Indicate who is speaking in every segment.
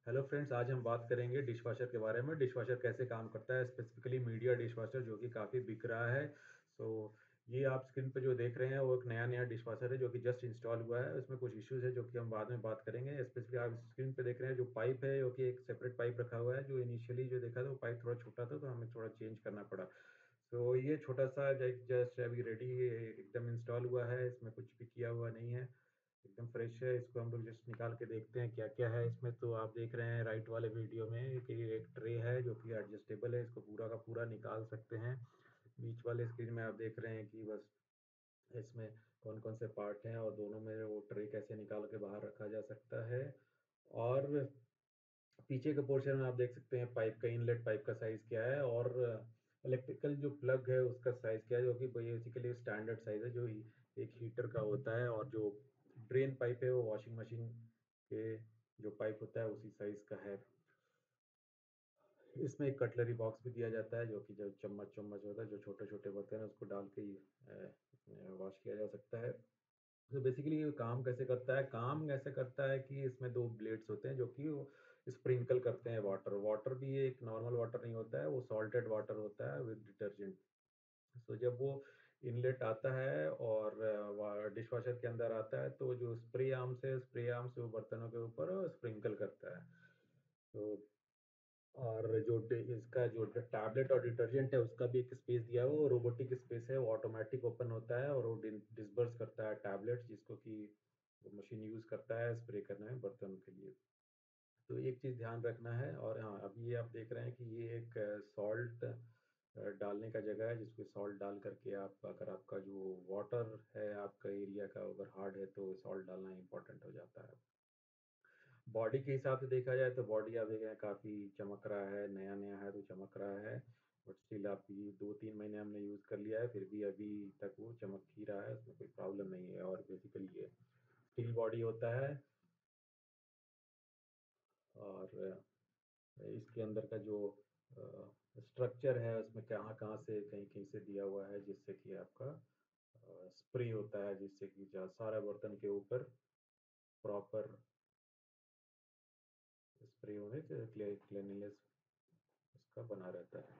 Speaker 1: Hello friends, आज हम बात करेंगे डिशवॉशर के बारे में। डिशवॉशर कैसे काम करता है, स्पेसिफिकली मीडिया डिशवॉशर जो कि काफ़ी बिक रहा है। सो ये आप स्क्रीन पे जो देख रहे हैं वो एक नया नया डिशवॉशर है जो कि जस्ट इंस्टॉल हुआ है। उसमें कुछ इश्यूज है जो कि हम बाद में बात करेंगे। स्पेसिफिकली आप स्क्रीन पे देख रहे हैं जो पाइप है, जो कि एक सेपरेट पाइप रखा हुआ है। जो इनिशियली जो देखा था वो पाइप थोड़ा छोटा था, तो हमें थोड़ा चेंज करना पड़ा। तो ये छोटा सा जस्ट अभी रेडी एकदम इंस्टॉल हुआ है, इसमें कुछ भी किया हुआ नहीं है, एकदम फ्रेश है। इसको हम लोग जस्ट निकाल के देखते हैं क्या क्या है इसमें। तो आप देख रहे हैं राइट वाले वीडियो में कि एक ट्रे है जो कि एडजस्टेबल है, इसको पूरा का पूरा निकाल सकते हैं। बीच वाले स्क्रीन में आप देख रहे हैं कि बस इसमें कौन कौन से पार्ट हैं और दोनों में वो ट्रे कैसे निकाल के बाहर रखा जा सकता है। और पीछे के पोर्शन में आप देख सकते हैं पाइप का, इनलेट पाइप का साइज़ क्या है, और इलेक्ट्रिकल जो प्लग है उसका साइज़ क्या है, जो कि बेसिकली स्टैंडर्ड साइज़ है जो एक हीटर का होता है। और जो ड्रेन पाइप है वो वॉशिंग मशीन के जो पाइप होता है उसी साइज़ का है। इसमें एक कटलरी बॉक्स भी दिया जाता है, जो कि जो चम्मच चम्मच होता है, जो छोटे छोटे बर्तन हैं उसको डाल के वॉश किया जा सकता है। तो बेसिकली ये काम कैसे करता है, काम ऐसे करता है कि इसमें दो ब्लेड्स होते हैं जो कि वो स्प्रिंकल करते हैं वाटर। वाटर भी एक नॉर्मल वाटर नहीं होता है, वो सॉल्टेड वाटर होता है विद डिटर्जेंट। सो जब वो इनलेट आता है और डिश वॉशर के अंदर आता है, तो जो स्प्रे आर्म से वो बर्तनों के ऊपर स्प्रिंकल करता है। तो और इसका जो टैबलेट और डिटर्जेंट है उसका भी एक स्पेस दिया हुआ है, वो रोबोटिक स्पेस है, वो ऑटोमेटिक ओपन होता है और वो डिस्बर्स करता है टैबलेट, जिसको कि वो मशीन यूज़ करता है स्प्रे करने में बर्तनों के लिए। तो एक चीज़ ध्यान रखना है। और हाँ, अभी ये आप देख रहे हैं कि ये एक सॉल्ट डालने का जगह है, जिसको सॉल्ट डाल करके आप, अगर आपका जो वाटर है आपका एरिया का अगर हार्ड है तो सॉल्ट डालना इंपॉर्टेंट हो जाता है। बॉडी के हिसाब से देखा जाए तो बॉडी आप देख रहे हैं काफ़ी चमक रहा है, नया नया है तो चमक रहा है। बट स्टिल आप ये 2-3 महीने हमने यूज़ कर लिया है, फिर भी अभी तक वो चमक ही रहा है, उसमें कोई प्रॉब्लम नहीं है। और बेसिकली ये स्टील बॉडी होता है। और इसके अंदर का जो स्ट्रक्चर है उसमें कहाँ कहाँ से कहीं कहीं से दिया हुआ है, जिससे कि आपका स्प्रे होता है, जिससे कि सारा बर्तन के ऊपर प्रॉपर स्प्रे होने से क्लियरनेस उसका बना रहता है।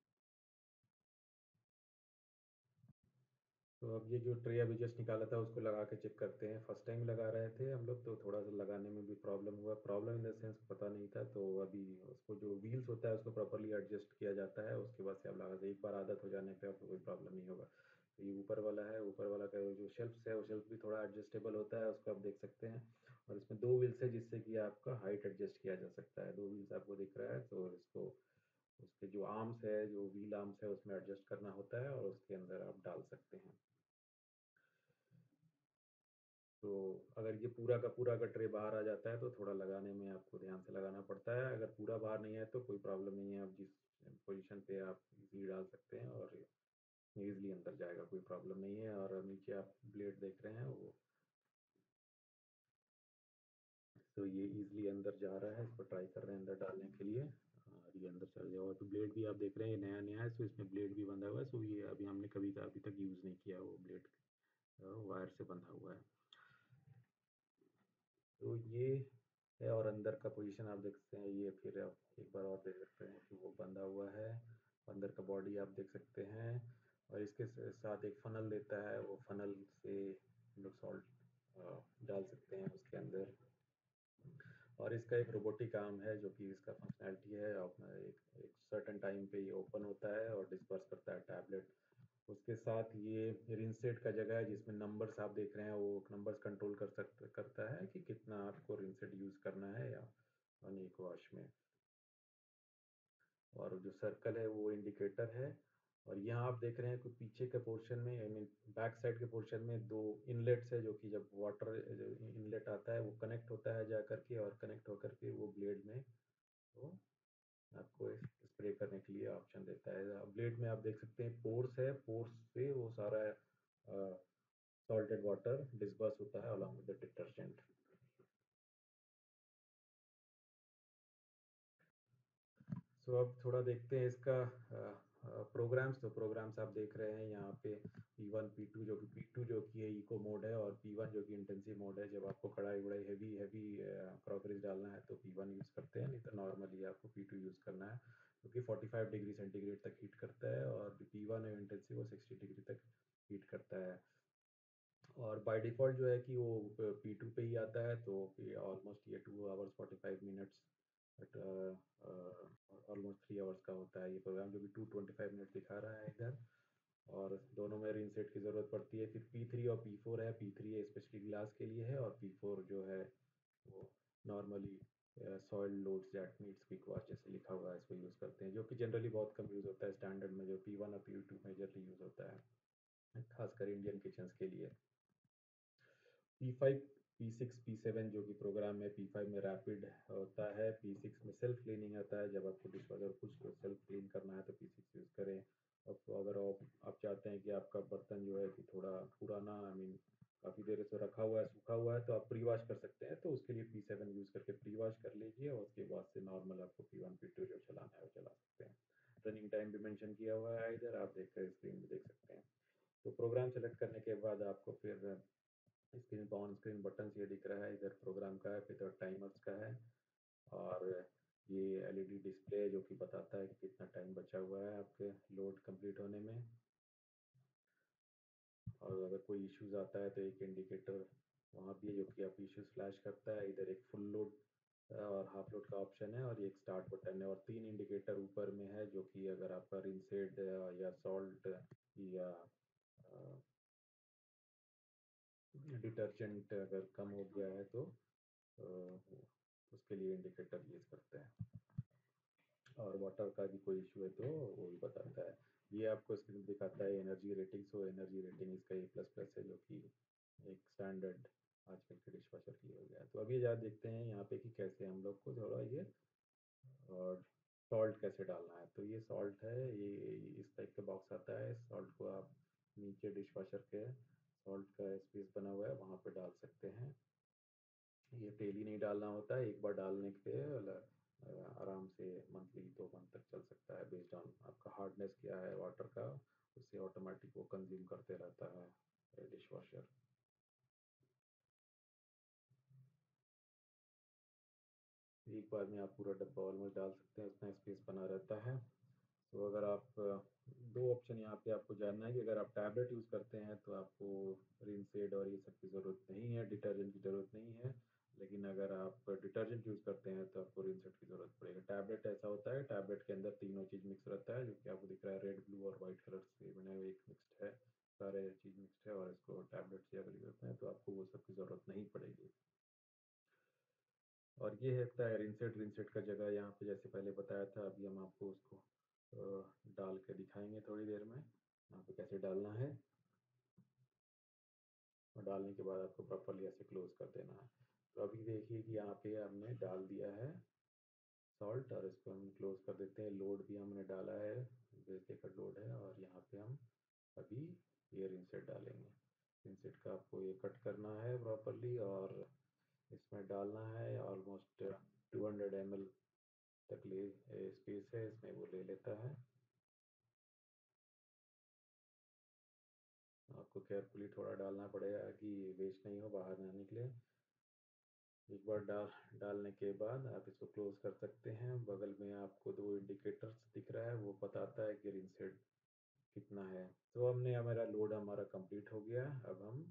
Speaker 1: तो अब ये जो ट्रे अभी जस्ट निकाला था उसको लगा के चेक करते हैं। फर्स्ट टाइम लगा रहे थे हम लोग, तो थोड़ा सा लगाने में भी प्रॉब्लम हुआ। प्रॉब्लम इन द सेंस पता नहीं था, तो अभी उसको जो व्हील्स होता है उसको प्रॉपरली एडजस्ट किया जाता है, उसके बाद से आप लगा, एक बार आदत हो जाने पे आपको कोई प्रॉब्लम नहीं होगा। तो ये ऊपर वाला है, ऊपर वाला का जो शेल्फ्स है वो शेल्फ भी थोड़ा एडजस्टेबल होता है, उसको आप देख सकते हैं। और इसमें दो व्हील्स है जिससे कि आपका हाइट एडजस्ट किया जा सकता है। दो व्हील्स आपको दिख रहा है, तो इसको उसके जो आर्म्स है, जो व्हील आर्म्स है उसमें एडजस्ट करना होता है और उसके अंदर आप डाल सकते हैं। तो अगर ये पूरा का पूरा अगर ट्रे बाहर आ जाता है तो थोड़ा लगाने में आपको ध्यान से लगाना पड़ता है। अगर पूरा बाहर नहीं है तो कोई प्रॉब्लम नहीं है, आप जिस पोजीशन पे आप इजीली डाल सकते हैं और इजीली अंदर जाएगा, कोई प्रॉब्लम नहीं है। और नीचे आप ब्लेड देख रहे हैं वो, तो ये इजीली अंदर जा रहा है। इसको ट्राई कर रहे हैं अंदर डालने के लिए, और ये अंदर चल जाएगा। तो ब्लेड भी आप देख रहे हैं नया नया है, सो इसमें ब्लेड भी बंधा हुआ है। सो ये अभी हमने कभी अभी तक यूज़ नहीं किया, वो ब्लेड वायर से बंधा हुआ है। तो ये है, और अंदर का पोजीशन आप देख सकते हैं। ये फिर आप एक बार और देख सकते हैं कि वो बंधा हुआ है, अंदर का बॉडी आप देख सकते हैं। और इसके साथ एक फनल देता है, वो फनल से हम लोग सॉल्ट डाल सकते हैं उसके अंदर। और इसका एक रोबोटिक आर्म है जो कि इसका फंक्शनैलिटी है, अपना एक सर्टेन टाइम पे ये ओपन होता है और डिस्पर्स करता है टैबलेट। उसके साथ ये रिंसेट का जगह है, जिसमें नंबर्स आप देख रहे हैं, वो नंबर्स कंट्रोल करता है कि कितना आपको रिंसेट यूज़ करना है या एक वॉश में। और जो सर्कल है वो इंडिकेटर है। और यहाँ आप देख रहे हैं कि पीछे के पोर्शन में, आई मीन बैक साइड के पोर्शन में दो इनलेट्स है, जो कि जब वाटर इनलेट आता है वो कनेक्ट होता है जा करके, और कनेक्ट होकर के वो ब्लेड में वो आपको स्प्रे करने के लिए ऑप्शन देता है। ब्लेड में आप देख सकते हैं पोर्स है, पोर्स से वो सारा सॉल्टेड वाटर डिस्पर्स होता है along with the detergent. So अब थोड़ा देखते हैं इसका प्रोग्राम्स, तो प्रोग्राम्स आप देख रहे हैं यहाँ पे P1 P2, जो कि P2 जो कि है इको मोड है, और P1 जो कि इंटेंसिव मोड है। जब आपको कढ़ाई वढ़ाई हैवी हैवी क्रॉकरीज डालना है तो P1 यूज़ करते हैं, नहीं तो नॉर्मली आपको P2 यूज़ करना है, क्योंकि 45 डिग्री सेंटीग्रेड तक हीट करता है, और P1 है इंटेंसिव, वो 60 डिग्री तक हीट करता है। और बाय डिफ़ॉल्ट जो है कि वो P2 पे ही आता है, तो ऑलमोस्ट ये 2 hours 45 minutes but almost 3 hours का होता है ये प्रोग्राम, जो कि 225 मिनट दिखा रहा है इधर। और दोनों में रीसेट की ज़रूरत पड़ती है। फिर P3 और P4 है। P3 स्पेशली ग्लास के लिए है, और P4 जो है वो normally soil loads that needs quick wash जैसे लिखा हुआ है, इसको यूज़ करते हैं, जो कि जनरली बहुत कम यूज़ होता है स्टैंडर्ड में। जो P1 और P2 मेजरली यूज़ होता है, खासकर इंडियन किचन्स के लिए। P5, P6, P7 जो कि प्रोग्राम है, P5 में रैपिड होता है, P6 में सेल्फ क्लीनिंग आता है। जब आपको डिशवॉशर कुछ सेल्फ क्लीन करना है तो P6 यूज़ करें। अब तो अगर आप चाहते हैं कि आपका बर्तन जो है कि थोड़ा पुराना, आई मीन काफ़ी देर से रखा हुआ है, सूखा हुआ है, तो आप प्री वॉश कर सकते हैं, तो उसके लिए P7 यूज़ करके प्री वॉश कर लीजिए, और उसके बाद से नॉर्मल आपको P1 P2 जो चलाना है वो चला सकते हैं। रनिंग टाइम भी मेंशन किया हुआ है इधर, आप देख कर स्क्रीन में देख सकते हैं। तो प्रोग्राम सेलेक्ट करने के बाद आपको फिर स्क्रीन पर ऑन स्क्रीन बटन ये दिख रहा है, इधर प्रोग्राम का है, फिर टाइमर्स का है, और ये एलईडी डिस्प्ले जो कि बताता है कि कितना टाइम बचा हुआ है आपके लोड कंप्लीट होने में। और अगर कोई इश्यूज आता है तो एक इंडिकेटर वहाँ भी है, जो कि आप इश्यूज फ्लैश करता है। इधर एक फुल लोड और हाफ लोड का ऑप्शन है, और ये एक स्टार्ट बटन है, और 3 इंडिकेटर ऊपर में है, जो कि अगर आपका रिंसेड या सॉल्ट या डिटर्जेंट अगर कम हो गया है तो उसके लिए इंडिकेटर यूज़ करते हैं। और वाटर का भी कोई इशू है तो वो भी बताता है। ये आपको स्क्रीन दिखाता है energy rating. So energy rating इसका A++ है, जो कि एक स्टैंडर्ड आजकल के डिशवॉशर की हो गया है। तो अभी याद देखते हैं यहाँ पे कि कैसे हम लोग को थोड़ा ये और सॉल्ट कैसे डालना है। तो ये सॉल्ट है, ये इस टाइप का बॉक्स आता है। सॉल्ट को आप नीचे डिशवॉशर के सॉल्ट का स्पेस बना हुआ है, वहाँ पे डाल सकते हैं। ये डेली नहीं डालना होता है, एक बार डालने पे आराम से मंथली 2 मंथ तक चल सकता है, बेस्ड ऑन आपका हार्डनेस क्या है वाटर का, उससे ऑटोमेटिक वो कंज्यूम करते रहता है डिश वॉशर। एक बार में आप पूरा डब्बा ऑलमोस्ट डाल सकते हैं, उतना स्पेस बना रहता है। तो अगर आप दो ऑप्शन यहाँ पे आपको जानना है कि अगर आप टैबलेट यूज़ करते हैं तो आपको रिनसेड और ये सब की ज़रूरत नहीं है, डिटर्जेंट की ज़रूरत नहीं है। लेकिन अगर आप डिटर्जेंट यूज़ करते हैं तो आपको रिनसेड की ज़रूरत पड़ेगी। टैबलेट ऐसा होता है, टैबलेट के अंदर तीनों चीज़ मिक्स रहता है, जो कि आपको दिख रहा है रेड ब्लू और वाइट कलर से बने हुए एक मिक्सड है, सारे चीज़ मिक्सड है, और इसको टैबलेट से अगर यूज़ करते हैं तो आपको वो सब की ज़रूरत नहीं पड़ेगी। और ये होता है रिनसेट। रिनसेट का जगह यहाँ पे जैसे पहले बताया था, अभी हम आपको उसको डाल के दिखाएंगे थोड़ी देर में यहाँ पे कैसे डालना है। और डालने के बाद आपको प्रॉपरली ऐसे क्लोज कर देना है। तो अभी देखिए कि यहाँ पे हमने डाल दिया है सॉल्ट, और इसको हम क्लोज कर देते हैं। लोड भी हमने डाला है, जैसे का लोड है, और यहाँ पे हम अभी ये रिनसेट डालेंगे। रिनसेट का आपको ये कट करना है प्रॉपरली, और इसमें डालना है ऑलमोस्ट 200 ml तक ले स्पेस है इसमें, वो ले लेता है। आपको केयरफुली थोड़ा डालना पड़ेगा कि वेस्ट नहीं हो, बाहर ना निकले। एक बार डालने के बाद आप इसको क्लोज कर सकते हैं। बगल में आपको दो इंडिकेटर्स दिख रहा है, वो बताता है कि रिनसेट कितना है। तो हमने हमारा लोड हमारा कंप्लीट हो गया। अब हम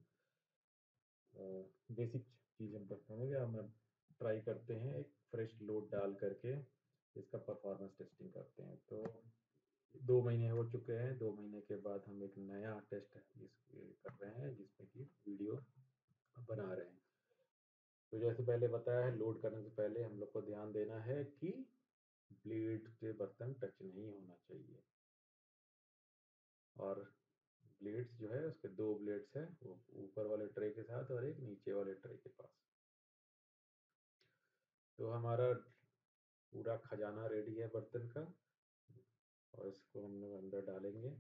Speaker 1: बेसिक चीज़ हम करते हैं कि हम ट्राई करते हैं एक फ्रेश लोड डाल करके इसका परफॉर्मेंस टेस्टिंग करते हैं। तो 2 महीने हो चुके हैं, 2 महीने के बाद हम एक नया टेस्ट कर रहे हैं, जिसमें कि वीडियो बना रहे हैं। तो जैसे पहले बताया है, लोड करने से पहले हम लोग को ध्यान देना है कि ब्लेड से बर्तन टच नहीं होना चाहिए। और ब्लेड्स जो है उसके दो ब्लेड्स है, वो ऊपर वाले ट्रे के साथ और एक नीचे वाले ट्रे के पास। तो हमारा पूरा खजाना रेडी है बर्तन का, और इसको हम लोग अंदर डालेंगे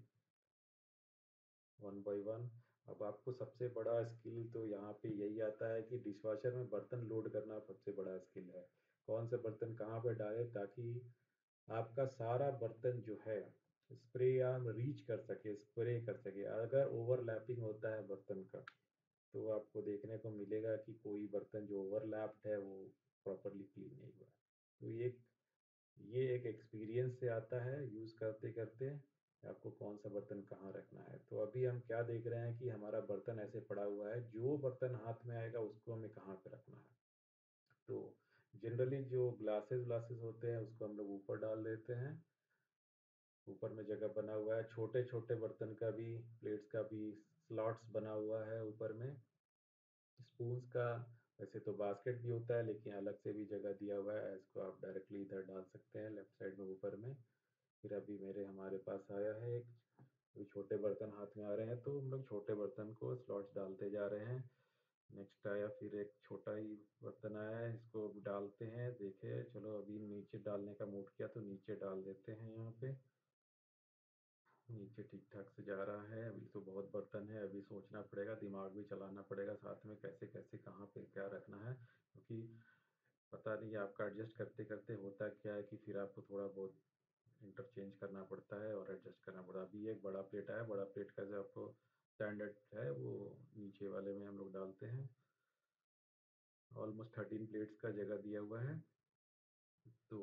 Speaker 1: वन बाय वन। अब आपको सबसे बड़ा स्किल तो यहाँ पे यही आता है कि डिशवॉशर में बर्तन लोड करना सबसे बड़ा स्किल है। कौन सा बर्तन कहाँ पे डालें ताकि आपका सारा बर्तन जो है स्प्रे या रीच कर सके, स्प्रे कर सके। अगर ओवरलैपिंग होता है बर्तन का, तो आपको देखने को मिलेगा कि कोई बर्तन जो ओवरलैप्ड है वो प्रॉपरली क्लीन नहीं हुआ है। तो ये एक एक्सपीरियंस से आता है यूज़ करते करते, आपको कौन सा बर्तन कहाँ रखना है। तो अभी हम क्या देख रहे हैं कि हमारा बर्तन ऐसे पड़ा हुआ है, जो बर्तन हाथ में आएगा उसको हमें कहाँ पे रखना है। तो जनरली जो ग्लासेस ग्लासेस होते हैं उसको हम लोग ऊपर डाल देते हैं। ऊपर में जगह बना हुआ है, छोटे छोटे बर्तन का भी, प्लेट्स का भी स्लॉट्स बना हुआ है ऊपर में। स्पून्स का वैसे तो बास्केट भी होता है, लेकिन अलग से भी जगह दिया हुआ है, इसको आप डायरेक्टली इधर डाल सकते हैं लेफ्ट साइड में ऊपर में। फिर अभी हमारे पास आया है एक, अभी छोटे बर्तन हाथ में आ रहे हैं तो हम लोग छोटे बर्तन को स्लॉट्स डालते जा रहे हैं। नेक्स्ट आया फिर एक छोटा ही बर्तन आया है, इसको डालते हैं। देखे चलो अभी नीचे डालने का मूड किया तो नीचे डाल देते हैं यहाँ पे। नीचे ठीक ठाक से जा रहा है। अभी तो बहुत बर्तन है, अभी सोचना पड़ेगा, दिमाग भी चलाना पड़ेगा साथ में, कैसे कैसे कहाँ पे क्या रखना है, क्योंकि पता नहीं आपका एडजस्ट करते करते होता क्या है कि फिर आपको थोड़ा बहुत इंटरचेंज करना पड़ता है और एडजस्ट करना पड़ता है। अभी एक बड़ा प्लेट आया, बड़ा प्लेट का जो आपको स्टैंडर्ड है वो नीचे वाले में हम लोग डालते हैं। ऑलमोस्ट 13 प्लेट्स का जगह दिया हुआ है, तो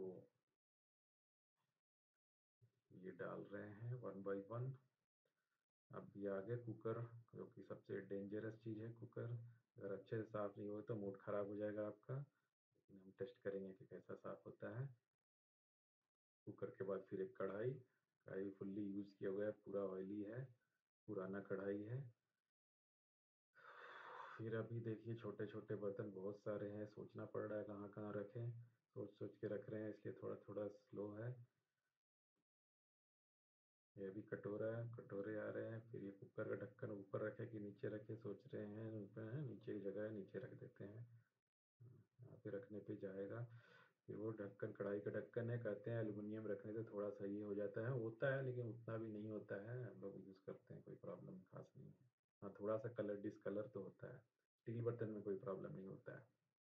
Speaker 1: ये डाल रहे हैं वन बाई वन। अब ये आगे कुकर, जो कि सबसे डेंजरस चीज़ है कुकर। अगर अच्छे से साफ़ नहीं हो तो मूड ख़राब हो जाएगा आपका, लेकिन हम टेस्ट करेंगे कि कैसा साफ़ होता है। कुकर के बाद फिर एक कढ़ाई, कढ़ाई फुल्ली यूज़ किया हुआ है, पूरा ऑयली है, पुराना कढ़ाई है। फिर अभी देखिए छोटे छोटे बर्तन बहुत सारे हैं, सोचना पड़ रहा है कहाँ कहाँ रखें, सोच सोच के रख रहे हैं, इसलिए थोड़ा थोड़ा स्लो है। ये अभी कटोरा है, कटोरे आ रहे हैं। फिर ये कुकर का ढक्कन ऊपर रखे कि नीचे रखे, सोच रहे हैं ऊपर है, नीचे की जगह है, नीचे रख देते हैं। यहाँ पे रखने पे जाएगा। फिर वो ढक्कन, कढ़ाई का ढक्कन है, कहते हैं एल्युमिनियम रखने से थोड़ा सा ये हो जाता है, होता है लेकिन उतना भी नहीं होता है, हम लोग यूज़ करते हैं, कोई प्रॉब्लम खास नहीं है। हाँ थोड़ा सा कलर डिसकलर तो होता है, स्टील बर्तन में कोई प्रॉब्लम नहीं होता है।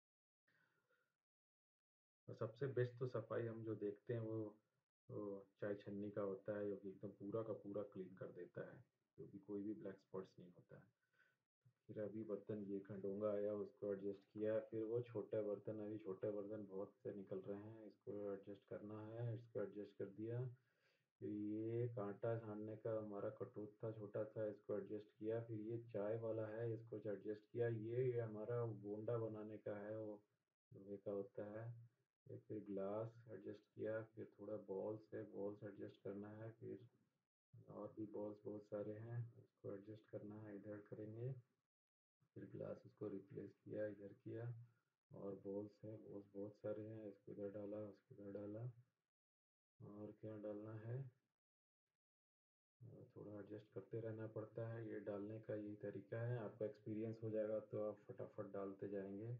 Speaker 1: और सबसे बेस्ट तो सफाई हम जो देखते हैं वो चाय छन्नी का होता है, जो कि एकदम पूरा का पूरा क्लीन कर देता है, क्योंकि कोई भी ब्लैक स्पॉट्स नहीं होता है। फिर अभी बर्तन ये खंडोंगा आया, उसको एडजस्ट किया। फिर वो छोटा बर्तन, अभी छोटे बर्तन बहुत से निकल रहे हैं, इसको एडजस्ट करना है, इसको एडजस्ट कर दिया। फिर ये कांटा छानने का हमारा कटोत था छोटा सा, इसको एडजस्ट किया। फिर ये चाय वाला है, इसको एडजस्ट किया। ये हमारा गोंडा बनाने का है, वो लोहे का होता है। फिर ग्लास एडजस्ट किया। फिर थोड़ा बॉल्स है, बॉल्स एडजस्ट करना है। फिर और भी बॉल्स बहुत सारे हैं, उसको एडजस्ट करना है, इधर करेंगे। फिर ग्लास उसको रिप्लेस किया, इधर किया। और बॉल्स है, बॉल्स बहुत सारे हैं, इसको इधर डाला, उसको इधर डाला। और क्या डालना है, थोड़ा एडजस्ट करते रहना पड़ता है। ये डालने का यही तरीका है, आपका एक्सपीरियंस हो जाएगा तो आप फटाफट डालते जाएंगे।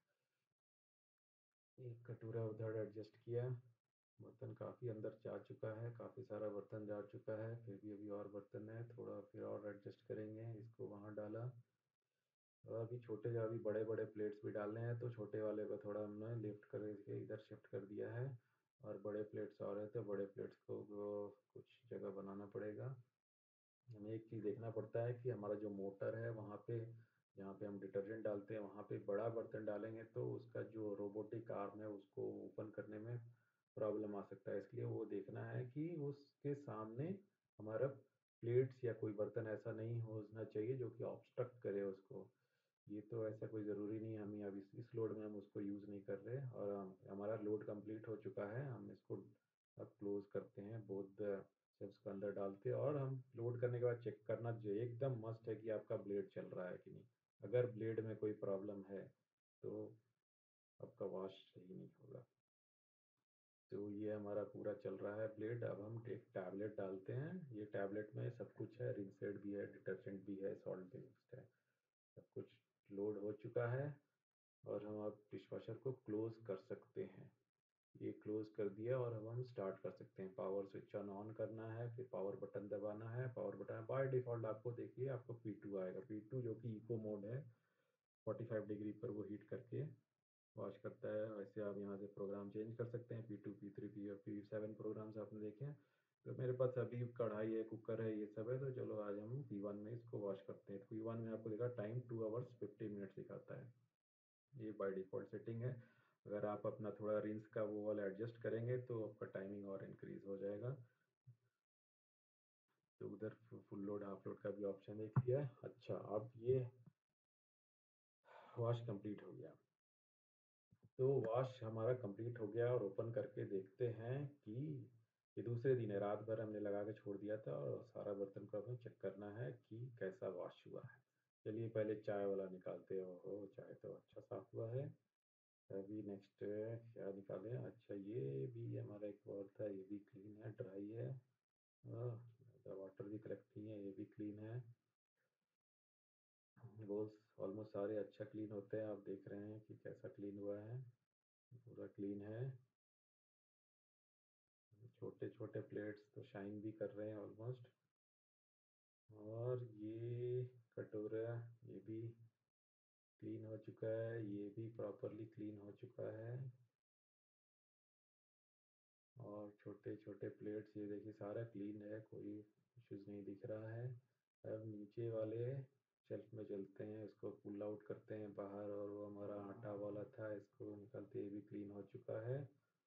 Speaker 1: एक कटोरा उधर एडजस्ट किया। बर्तन काफ़ी अंदर जा चुका है, काफ़ी सारा बर्तन जा चुका है, फिर भी अभी और बर्तन है, थोड़ा फिर और एडजस्ट करेंगे। इसको वहाँ डाला। और अभी छोटे, अभी बड़े बड़े प्लेट्स भी डालने हैं, तो छोटे वाले को थोड़ा हमने लिफ्ट करके इधर शिफ्ट कर दिया है। और बड़े प्लेट्स और है तो बड़े प्लेट्स को कुछ जगह बनाना पड़ेगा। हमें एक चीज़ देखना पड़ता है कि हमारा जो मोटर है वहाँ पे, जहाँ पे हम डिटर्जेंट डालते हैं, वहाँ पे बड़ा बर्तन डालेंगे तो उसका जो रोबोटिक आर्म है उसको ओपन करने में प्रॉब्लम आ सकता है। इसलिए वो देखना है कि उसके सामने हमारा प्लेट्स या कोई बर्तन ऐसा नहीं होना चाहिए जो कि ऑब्स्ट्रक्ट करे उसको। ये तो ऐसा कोई ज़रूरी नहीं है, हम अब इस लोड में हम उसको यूज़ नहीं कर रहे, और हमारा लोड कंप्लीट हो चुका है। हम इसको अब क्लोज़ करते हैं, बोथ शेल्फ्स को अंदर डालते हैं। और हम लोड करने के बाद चेक करना जो एकदम मस्ट है कि आपका ब्लेड चल रहा है कि नहीं। अगर ब्लेड में कोई प्रॉब्लम है तो आपका वॉश सही नहीं होगा। तो ये हमारा पूरा चल रहा है ब्लेड। अब हम एक टैबलेट डालते हैं, ये टैबलेट में सब कुछ है, रिंसेड भी है, डिटर्जेंट भी है, सॉल्ट भी है, सब कुछ लोड हो चुका है। और हम अब डिशवॉशर को क्लोज़ कर सकते हैं। ये क्लोज़ कर दिया और अब हम स्टार्ट कर सकते हैं। पावर स्विच ऑन करना है, फिर पावर बटन दबाना है। पावर बटन बाय डिफ़ॉल्ट आपको देखिए आपको P2 आएगा, P2 जो कि इको मोड है, 45 डिग्री पर वो हीट करके वॉश करता है। वैसे आप यहाँ से प्रोग्राम चेंज कर सकते हैं, P2 P3 P और P7 प्रोग्राम्स आपने देखे हैं। तो मेरे पास अभी कढ़ाई है, कुकर है, ये सब है, तो चलो आज हम P1 में इसको वॉश करते हैं। तो P1 में आपको देखा टाइम 2 आवर्स 50 मिनट्स दिखाता है। ये बाय डिफ़ॉल्ट सेटिंग है। अगर आप अपना थोड़ा रिंस का वो वाला एडजस्ट करेंगे तो आपका टाइमिंग और इंक्रीज़ हो जाएगा। तो उधर फुल लोड, हाफ लोड का भी ऑप्शन देख लिया। अच्छा, अब ये वॉश कंप्लीट हो गया। तो वॉश हमारा कंप्लीट हो गया और ओपन करके देखते हैं कि ये दूसरे दिन है, रात भर हमने लगा के छोड़ दिया था और सारा बर्तन को हमें चेक करना है कि कैसा वॉश हुआ है। चलिए पहले चाय वाला निकालते हैं। ओहो, चाय तो अच्छा साफ हुआ है। अभी नेक्स्ट क्या निकालें? अच्छा, ये भी हमारा एक और था, ये भी क्लीन है, ड्राई है। वाटर भी कलेक्ट नहीं है, ये भी क्लीन है। बोल्स ऑलमोस्ट सारे अच्छा क्लीन होते हैं। आप देख रहे हैं कि कैसा क्लीन हुआ है, पूरा क्लीन है। छोटे छोटे प्लेट्स तो शाइन भी कर रहे हैं ऑलमोस्ट। और ये कटोरा, ये भी क्लीन हो चुका है, ये भी प्रॉपरली क्लीन हो चुका है। और छोटे छोटे प्लेट्स ये देखिए सारा क्लीन है, कोई इश्यूज नहीं दिख रहा है। अब नीचे वाले शेल्फ में चलते हैं, इसको पुल आउट करते हैं बाहर। और वो हमारा आटा वाला था, इसको निकालते, ये भी क्लीन हो चुका है।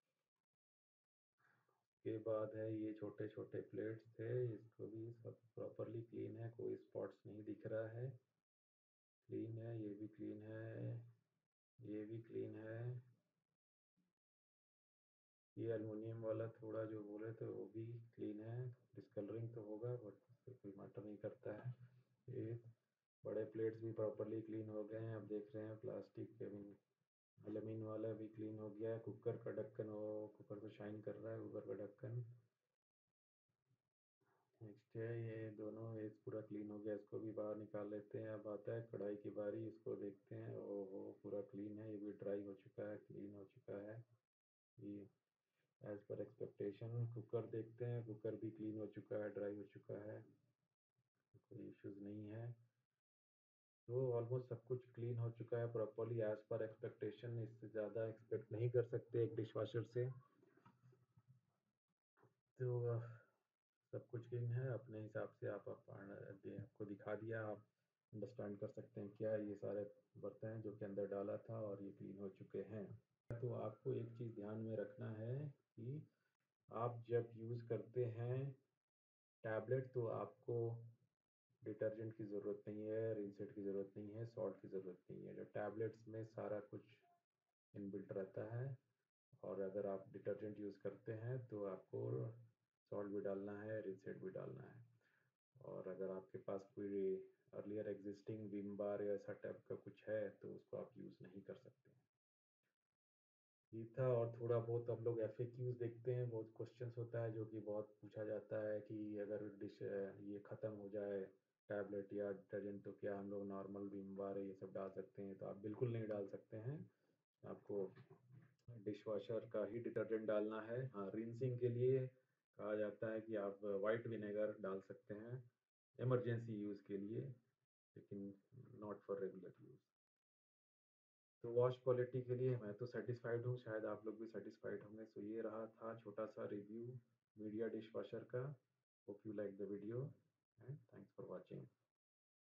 Speaker 1: के बाद है ये छोटे छोटे प्लेट्स थे, इसको भी सब प्रॉपरली क्लीन है, कोई स्पॉट्स नहीं दिख रहा है। क्लीन है, ये भी क्लीन है, ये भी क्लीन है। ये एलुमिनियम वाला थोड़ा जो बोले थे वो भी क्लीन है। डिस्कलरिंग तो होगा बट उससे कोई मैटर नहीं करता है। ये बड़े प्लेट्स भी प्रॉपरली क्लीन हो गए हैं। अब देख रहे हैं प्लास्टिक, आई मीन एलुमिनियम वाला भी क्लीन हो गया है। कुकर का ढक्कन, वो कुकर को शाइन कर रहा है, कुकर का ढक्कन। नेक्स्ट है ये दोनों, ये पूरा क्लीन हो गया, इसको भी बाहर निकाल लेते हैं। अब आता है कढ़ाई की बारी, इसको देखते हैं। ओहो, पूरा क्लीन है, ये भी ड्राई हो चुका है, क्लीन हो चुका है। ये एज पर एक्सपेक्टेशन। कुकर देखते हैं, कुकर भी क्लीन हो चुका है, ड्राई हो चुका है, कोई इश्यूज नहीं है। तो ऑलमोस्ट सब कुछ क्लीन हो चुका है प्रॉपरली एज पर एक्सपेक्टेशन। इससे ज़्यादा एक्सपेक्ट नहीं कर सकते एक डिशवाशर से। तो सब कुछ क्लीन है अपने हिसाब से। आपको दिखा दिया, आप अंडरस्टैंड कर सकते हैं क्या ये सारे बर्तन हैं जो कि अंदर डाला था और ये क्लीन हो चुके हैं। तो आपको एक चीज़ ध्यान में रखना है कि आप जब यूज़ करते हैं टैबलेट तो आपको डिटर्जेंट की ज़रूरत नहीं है, रिंसेट की ज़रूरत नहीं है, सॉल्ट की ज़रूरत नहीं है। जो टैबलेट्स में सारा कुछ इनबिल्ट रहता है। और अगर आप डिटर्जेंट यूज़ करते हैं तो आपको सॉल्ट भी डालना है, रिंसेट भी डालना है। और अगर आपके पास कोई अर्लियर एग्जिस्टिंग विम बार या ऐसा टाइप का कुछ है तो उसको आप यूज़ नहीं कर सकते। ये था। और थोड़ा बहुत हम लोग FAQs देखते हैं, बहुत क्वेश्चंस होता है जो कि बहुत पूछा जाता है कि अगर डिश ये ख़त्म हो जाए टैबलेट या डिटर्जेंट तो क्या हम लोग नॉर्मल विम बार ये सब डाल सकते हैं? तो आप बिल्कुल नहीं डाल सकते हैं। आपको डिशवॉशर का ही डिटर्जेंट डालना है। हाँ, रिंसिंग के लिए कहा जाता है कि आप वाइट विनेगर डाल सकते हैं इमरजेंसी यूज़ के लिए, लेकिन नॉट फॉर रेगुलर यूज़। तो वॉश क्वालिटी के लिए मैं तो सेटिस्फाइड हूँ, शायद आप लोग भी सेटिस्फाइड होंगे। सो ये रहा था छोटा सा रिव्यू मीडिया डिशवॉशर का। Hope you like the video and thanks for watching.